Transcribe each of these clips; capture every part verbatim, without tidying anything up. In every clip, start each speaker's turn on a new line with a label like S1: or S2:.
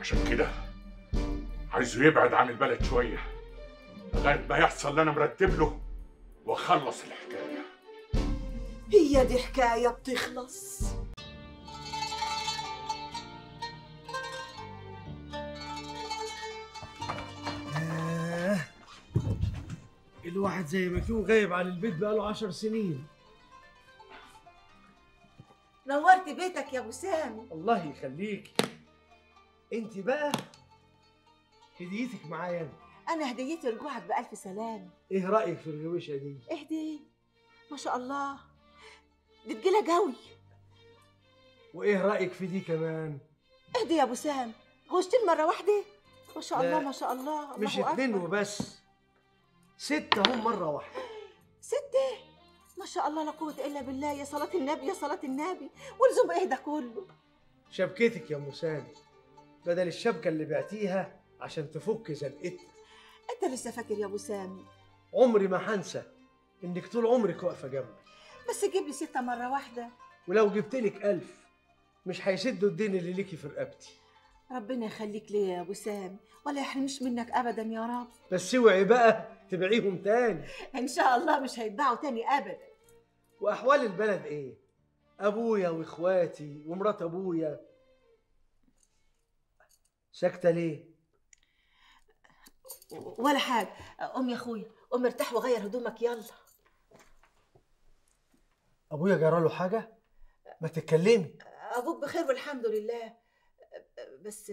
S1: عشان كده عايزه يبعد عن البلد شويه لغايه ما يحصل اللي انا مرتب له واخلص الحكايه.
S2: هي دي حكايه بتخلص؟
S3: آه. الواحد زي ما يكون غايب عن البيت بقاله عشر سنين.
S2: نورت بيتك يا ابو سامي.
S3: الله يخليك. انت بقى هديتك معايا انا.
S2: انا هديتي رجوعك بالف سلامه.
S3: ايه رايك في الغويشه دي؟
S2: اهدي ما شاء الله، دي تجيلها قوي.
S3: وايه رايك في دي كمان؟
S2: اهدي يا ابو سام، غوشتين مره واحده؟ ما شاء الله ما شاء الله. الله
S3: مش اتنين وبس، ستة هم مرة واحدة.
S2: ستة؟ ما شاء الله لا قوة إلا بالله. يا صلاة النبي يا صلاة النبي. ولزوم إيه ده كله؟
S3: شبكتك يا أم سامي، بدل الشبكة اللي بعتيها عشان تفك زنقتنا.
S2: أنت لسه فاكر يا أبو سامي؟
S3: عمري ما هنسى إنك طول عمرك واقفة جنبي.
S2: بس جيب لي ستة مرة واحدة.
S3: ولو جبتلك ألف مش هيسدوا الدين اللي ليكي في رقبتي.
S2: ربنا يخليك ليا يا ابو سامي، ولا يحرمش منك ابدا يا رب.
S3: بس اوعي بقى تبيعيهم تاني.
S2: ان شاء الله مش هيتباعوا تاني ابدا.
S3: واحوال البلد ايه؟ ابويا واخواتي ومرات ابويا. ساكته ليه؟
S2: ولا حاجه. قوم يا اخويا، قوم ارتاح وغير هدومك يلا.
S3: ابويا جراله حاجه؟ ما تتكلمي.
S2: ابوك بخير والحمد لله. بس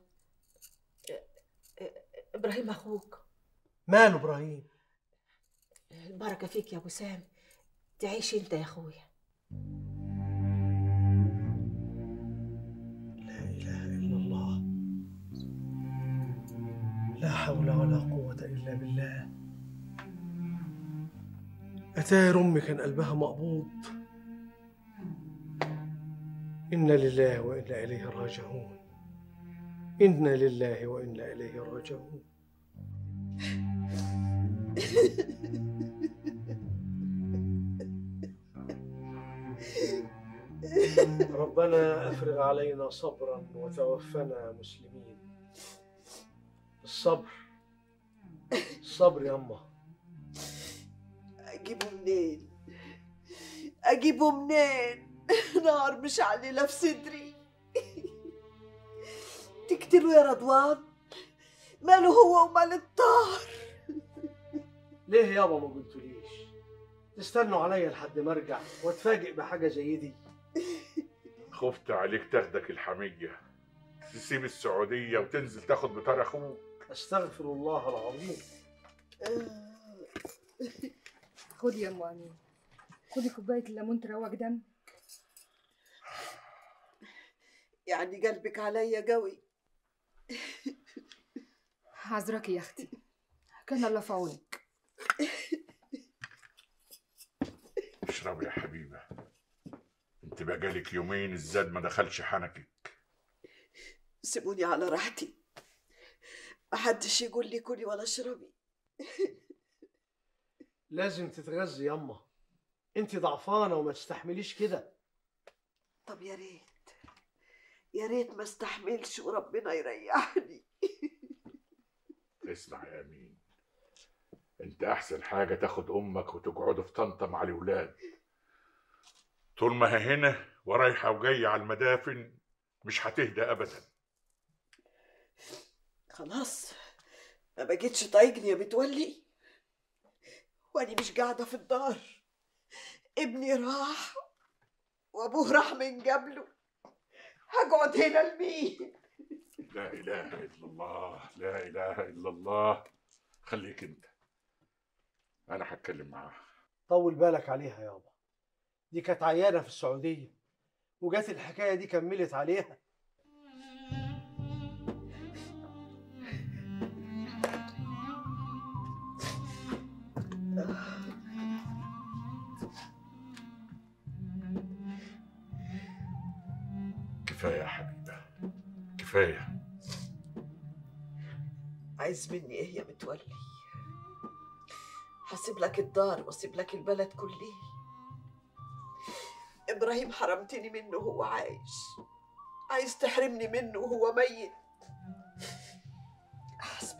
S2: ابراهيم اخوك.
S3: ماله ابراهيم؟
S2: البركه فيك يا ابو سامي، تعيش انت يا اخويا.
S3: لا اله الا الله، لا حول ولا قوه الا بالله. اتاري امي كان قلبها مقبوض. إنا لله وإنا إليه راجعون. إنا لله وإنا إليه راجعون. ربنا أفرغ علينا صبرا وتوفنا مسلمين. الصبر الصبر يا أمه.
S2: أجيبه منين؟ أجيبه منين؟ نار مش علينا في صدري. تقتلوا يا رضوان؟ ماله هو ومال الطاهر؟
S3: ليه يابا ما قلتوليش؟ تستنوا عليا لحد ما ارجع واتفاجئ بحاجه زي دي.
S1: خفت عليك تاخدك الحميه، تسيب السعوديه وتنزل تاخد بطار اخوك.
S3: استغفر الله العظيم.
S4: خدي يا ام امين، خدي كوبايه الليمون تروق دم.
S2: يعني قلبك عليا قوي.
S4: عذراكي يا اختي، كان الله في عونك.
S1: اشربي يا حبيبه، انت بقالك يومين الزاد ما دخلش حنكك.
S2: سيبوني على راحتي، محدش يقول لي كلي ولا اشربي.
S3: لازم تتغذي ياما، انت ضعفانه وما تستحمليش كده.
S2: طب يا ريت يا ريت ما استحملش وربنا يريحني.
S1: اسمع يا امين، انت احسن حاجه تاخد امك وتقعدوا في طنطا مع الولاد. طول ما هي هنا ورايحه وجايه على المدافن مش هتهدى ابدا.
S2: خلاص ما بقتش طايقني يا متولي، واني مش قاعده في الدار. ابني راح وابوه راح من قبله، هقعد هنا لمين؟
S1: لا اله الا الله، لا اله الا الله. خليك انت، انا هتكلم معاها.
S3: طول بالك عليها يابا، دي كانت عيانه في السعوديه وجات الحكايه دي كملت عليها.
S1: كفايه يا حبيبه كفايه.
S2: عايز مني ايه يا متولي؟ هسيب لك الدار واسيب لك البلد كله. ابراهيم حرمتني منه وهو عايش، عايز تحرمني منه وهو ميت.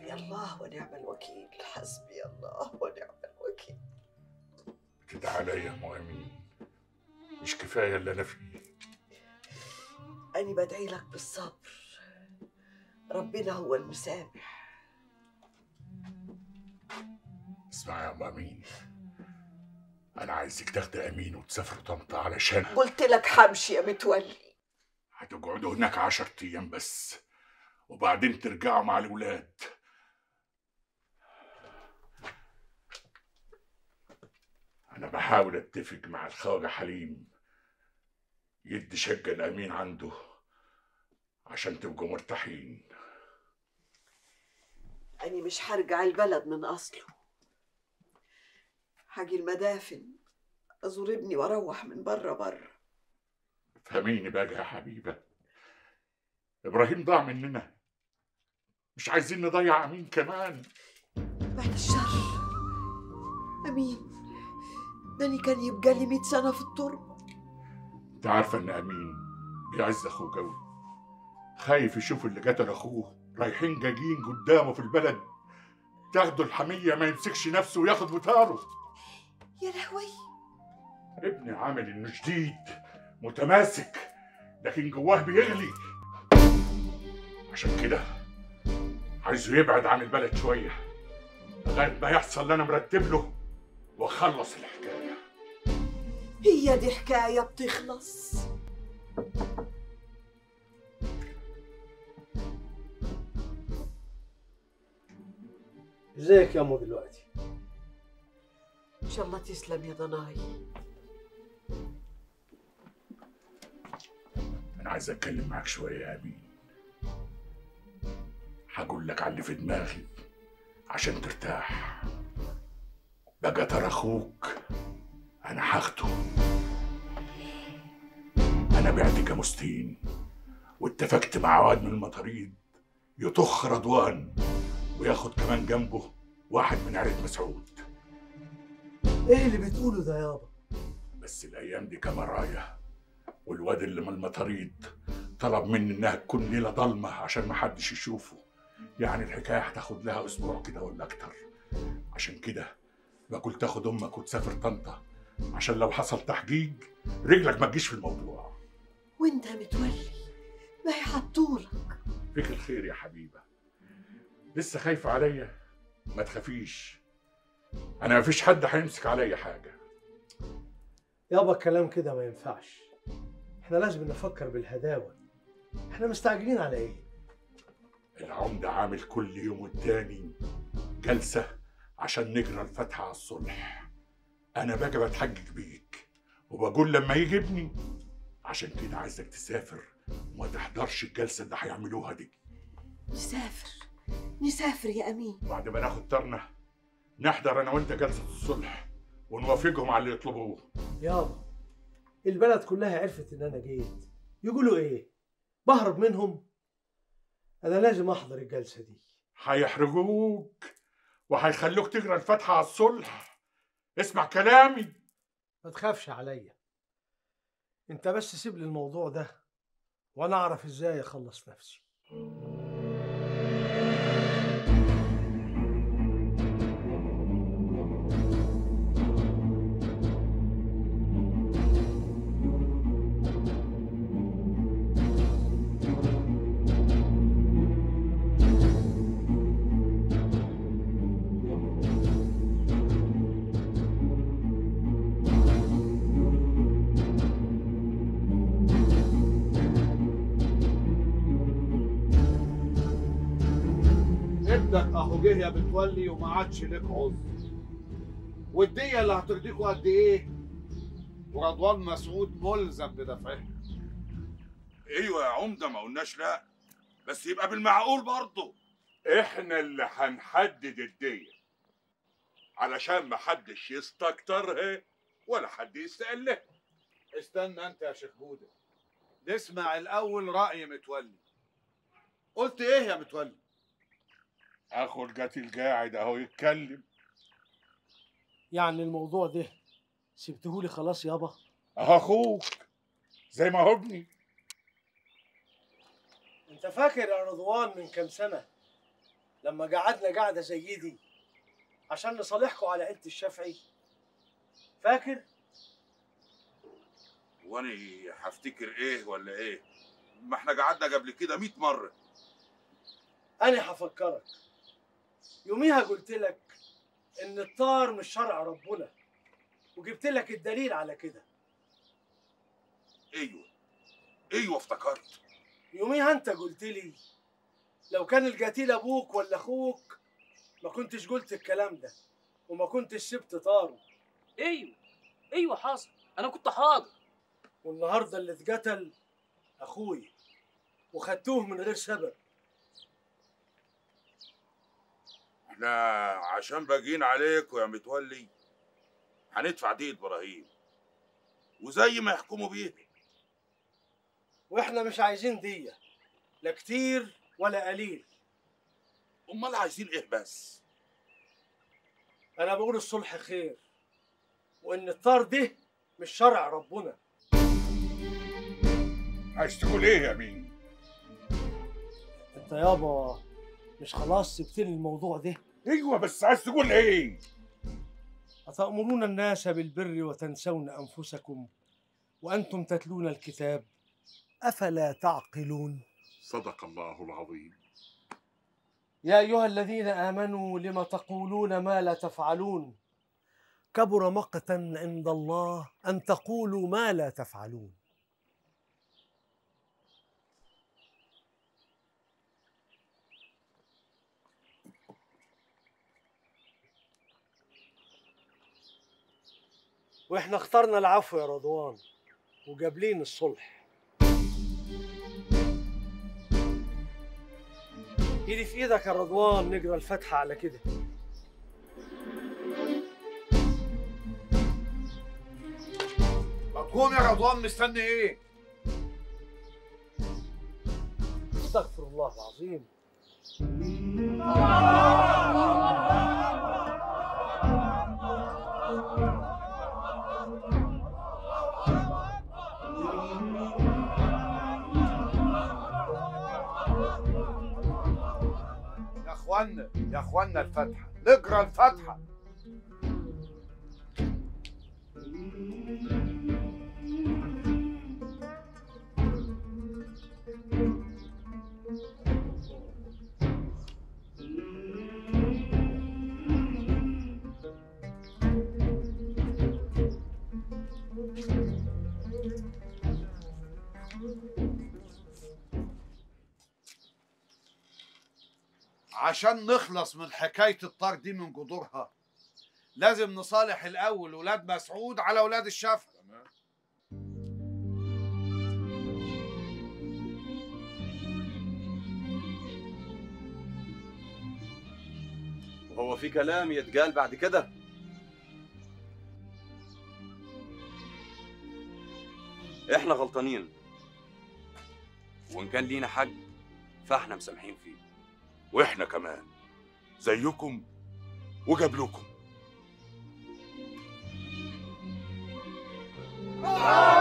S2: حسبي الله ونعم الوكيل، حسبي الله ونعم الوكيل.
S1: بتدعي عليا يا ام امين، مش كفايه اللي انا فيه؟
S2: أنا بدعي لك بالصبر، ربنا هو المسامح.
S1: اسمعي يا ام امين، انا عايزك تاخدي امين وتسافروا طنطا علشان
S2: قلت لك حمشي يا متولي.
S1: هتقعدوا هناك عشر ايام بس وبعدين ترجعوا مع الولاد. انا بحاول اتفق مع الخواجه حليم يدي شقه الامين عنده عشان تبقوا مرتاحين.
S2: أنا مش هرجع البلد من أصله، هاجي المدافن أزور ابني وأروح من بره بره.
S1: فهميني بقى يا حبيبه، ابراهيم ضاع مننا، مش عايزين نضيع امين كمان.
S2: بعد الشر، أمين داني كان يبقى لي مية سنة في التربة.
S1: انت عارفه ان امين بيعز اخوه قوي، خايف يشوف اللي قتل اخوه رايحين جايين قدامه في البلد، تاخده الحميه ما يمسكش نفسه وياخد وتاره.
S2: يا لهوي،
S1: ابني عامل انه جديد متماسك لكن جواه بيغلي، عشان كده عايزه يبعد عن البلد شويه لغايه ما يحصل اللي انا مرتب له واخلص الحكايه.
S2: هي دي حكاية بتخلص؟
S3: ازيك يا امه دلوقتي؟
S2: إن شاء الله تسلم يا ضناي.
S1: انا عايز اتكلم معاك شويه يا امين، هقول لك على اللي في دماغي عشان ترتاح. بقى ترى اخوك انا هاخده. انا بعت جاموستين واتفقت مع واد من المطاريد يطخ رضوان وياخد كمان جنبه واحد من عيلة مسعود.
S3: ايه اللي بتقوله ده يابا؟
S1: بس الايام دي كمرايا، والواد اللي من المطاريد طلب مني انها تكون ليله ضلمه عشان ما حدش يشوفه، يعني الحكايه هتاخد لها اسبوع كده ولا اكتر. عشان كده بقول تاخد امك وتسافر طنطا عشان لو حصل تحقيق رجلك ما تجيش في الموضوع.
S2: وانت متولي ما يحطولك.
S1: فيك الخير يا حبيبه، لسه خايفه عليا؟ ما تخافيش، انا مفيش حد هيمسك عليا حاجه.
S3: يابا الكلام كده ما ينفعش، احنا لازم نفكر بالهداوه، احنا مستعجلين على ايه؟
S1: العمده عامل كل يوم والتاني جلسه عشان نجرى الفاتحه على الصلح. انا باجي بتحجج بيك وبقول لما يجي ابني، عشان كده عايزك تسافر وما تحضرش الجلسه اللي هيعملوها دي.
S2: نسافر نسافر يا أمين.
S1: بعد ما ناخد طرنا نحضر انا وانت جلسه الصلح ونوافقهم على اللي يطلبوه.
S3: يابا البلد كلها عرفت ان انا جيت، يقولوا ايه؟ بهرب منهم؟ انا لازم احضر الجلسه دي.
S1: هيحرجوك وهيخلوك تجرى الفاتحه على الصلح. اسمع كلامي،
S3: ما تخافش عليا، انت بس سيب لي الموضوع ده وانا اعرف ازاي اخلص نفسي.
S5: ابنك اهو جه يا متولي وما عادش لك عذر. والديه اللي هترضيكوا قد ايه؟ ورضوان مسعود ملزم بدفعها.
S6: ايوه يا عمده، ما قلناش لا، بس يبقى بالمعقول برضه.
S1: احنا اللي هنحدد الديه علشان ما حدش يستكترها ولا حد يستقلها.
S5: استنى انت يا شيخ بوده، نسمع الاول راي متولي. قلت ايه يا متولي؟
S1: اخو القتيل قاعد اهو يتكلم.
S3: يعني الموضوع ده سبتهولي خلاص يابا؟
S1: اهو اخوك زي ما هو ابني.
S3: انت فاكر يا رضوان من كام سنه لما قعدنا قعده زي دي عشان نصالحكم على عيله الشافعي؟ فاكر؟
S6: وانا هفتكر ايه ولا ايه؟ ما احنا قعدنا قبل كده مئة مره.
S3: انا هفكرك. يوميها قلت لك ان الطار مش شرع ربنا، وجبت لك الدليل على كده.
S6: ايوه ايوه افتكرت.
S3: يوميها انت قلت لي لو كان القتيل ابوك ولا اخوك ما كنتش قلت الكلام ده وما كنتش سبت طاره.
S7: ايوه ايوه حاصل، انا كنت حاضر.
S3: والنهارده اللي اتقتل اخوي وخدتوه من غير سبب.
S6: احنا عشان باقيين عليكوا يا متولي هندفع دي ابراهيم وزي ما يحكموا بيه.
S3: واحنا مش عايزين دية، لا كتير ولا قليل.
S6: امال عايزين ايه بس؟
S3: انا بقول الصلح خير، وان الطار ده مش شرع ربنا.
S1: عايز تقول ايه يا مين؟
S3: انت يابا مش خلاص سبت لي الموضوع ده؟
S1: ايوه بس عايز تقول ايه؟
S3: أتأمرون الناس بالبر وتنسون أنفسكم وأنتم تتلون الكتاب أفلا تعقلون؟
S1: صدق الله العظيم.
S3: يا أيها الذين آمنوا لم تقولون ما لا تفعلون كبر مقتا عند الله أن تقولوا ما لا تفعلون. وإحنا اخترنا العفو يا رضوان وجابلين الصلح. ايدي في ايدك يا رضوان نقرا الفاتحه على كده.
S5: ما تقوم يا رضوان، مستني ايه؟
S3: استغفر الله العظيم.
S5: يا اخوانا يا اخوانا الفاتحه، نقرا الفاتحه. عشان نخلص من حكاية الطار دي من جذورها لازم نصالح الأول ولاد مسعود على ولاد الشافعي.
S8: وهو في كلام يتقال بعد كده؟ احنا غلطانين، وان كان لينا حق فاحنا مسامحين فيه.
S6: واحنا كمان زيكم وجابلكم.